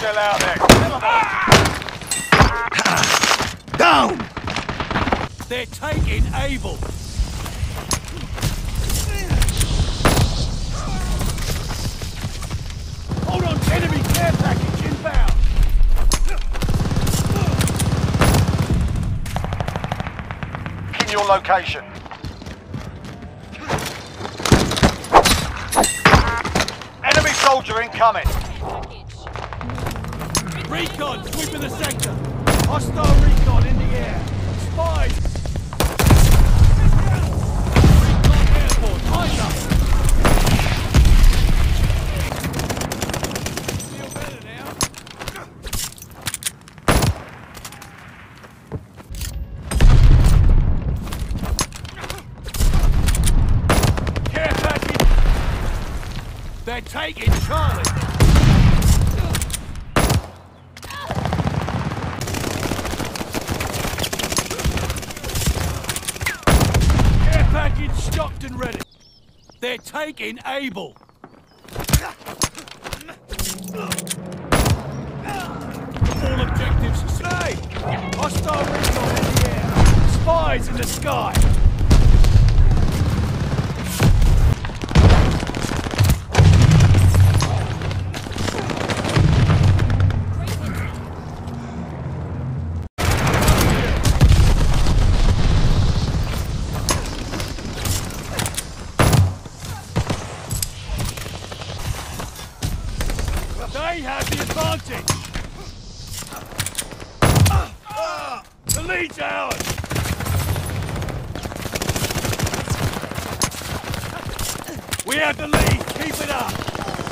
still out there. Down! They're taking Able. Hold on, enemy care package inbound. In your location. Enemy soldier incoming. Recon sweeping the sector. Hostile recon in the air. Spies. Recon airborne. Eyes up. Feel better now. Care package. They're taking Charlie. Package stocked and ready. They're taking Able. All objectives stay. Hostile recon in the air. Spies in the sky. They have the advantage! The lead's ours! We have the lead, keep it up!